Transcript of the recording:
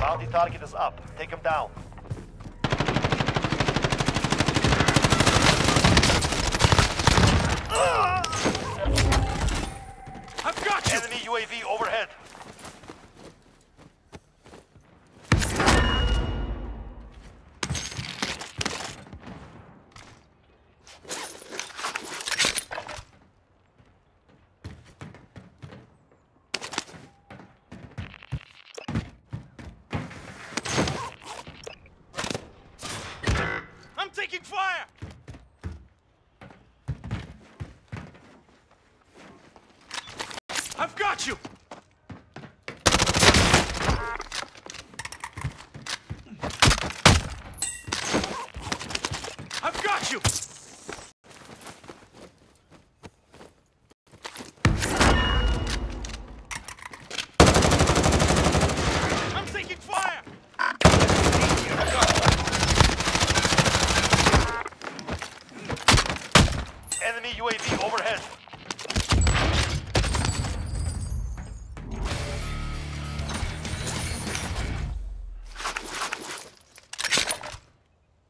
Bounty target is up. Take him down. I've got you! Enemy UAV overhead. I'm taking fire! I've got you! I've got you!